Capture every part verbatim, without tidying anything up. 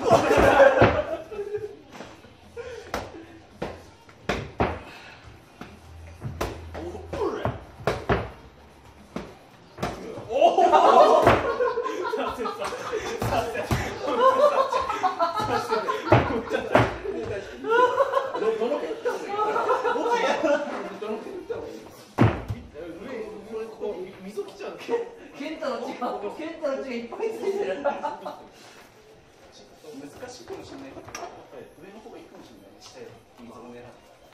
ケンタの血が、ケンタの血がいっぱいついてる。難しいかもしれないけど、上の方がいいかもしれないね。下よ、水を狙って。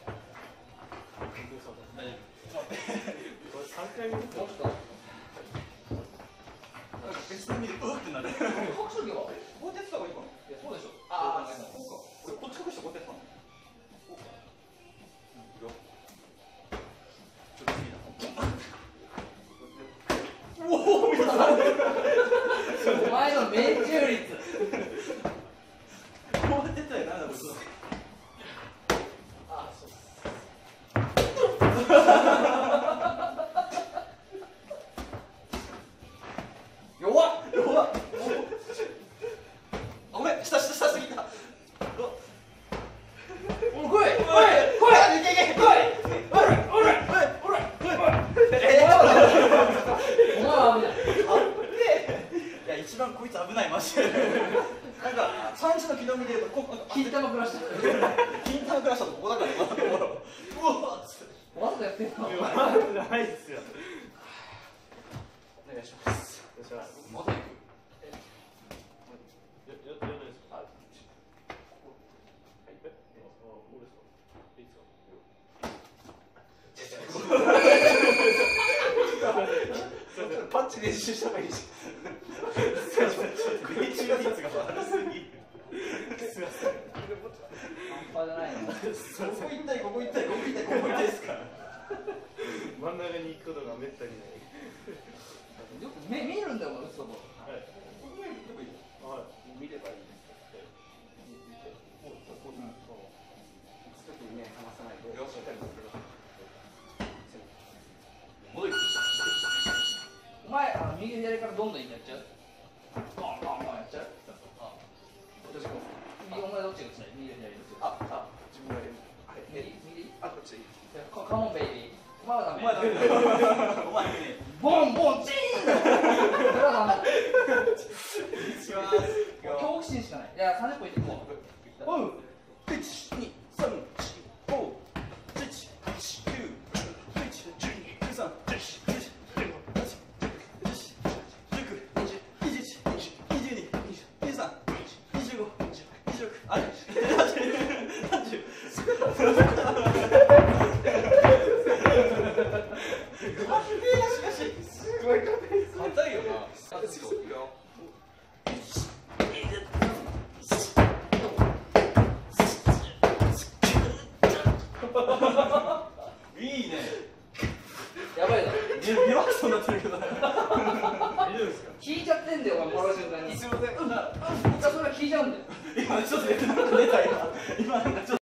大丈夫。これ三回目見た。なんか別の見るとうってなる。隠しとけば。こうやってやった方がいいかな。いや、そうでしょ。ああ、そうか。俺こっち隠してこうやってやったの。こうか。いくよ。ちょっと次だ。おお、見た。 お前の命中率。 こうやってたらなんだこいつ。ああ、そうっす。弱っ弱っ。ごめん、下下下すぎた。 おい来い来い来い。 いけいけ。 来い。おらおらおらおら。ええ。お前は危ない。 いや一番こいつ危ないマジで。なんか三時の軌道見てるとここ金玉クラッシュ。 金玉クラッシュとここだから。うわっつって。 わざとやってんの。 わざとじゃないっすよ。 お願いします。 よっしゃ。 また行く。 よよよどうですか。 パンチ練習した方がいいし。空中率が悪すぎる。すみません。 半端じゃないの。 ここ行ったりここ行ったりここ行ったりここ行ったりですから。 真ん中に行くことがめったにない。 よく目見るんだよ、お前、嘘と。 はい。はい。 見ればいいです。見て。こうこうこう。つくとね離さないで。よし。戻り。 お前、あの右左からどんどんいっちゃう。ボンボンボンやっちゃう。ああ。 私も。 右、お前どっちが打ちたい。右左どっちが。 あ、あ、自分がやる。はい。 右右。 あ、こっち。 カモンベイビー。お前はダメ。 お前ダメ。お前ね。 ボンボンチーン。それはダメだ。 します。 恐怖心しかない。いや、さんじゅっぷんいってこう。 うん。一、二、三、四、五、七、八、九、十、十一、十三、十四、十五、十六、十七、十九、二十、二十一、二十二、二十三、二十五、二十六、あれ、三十。すごい硬いよな。いいね。 やばいな。 リラックスになってるけど。大丈夫ですか。 聞いちゃってんだよ、お前、もらう瞬間に。 すみません。 それは聞いちゃうんだよ。 今ちょっと出た今。今なんかちょっと。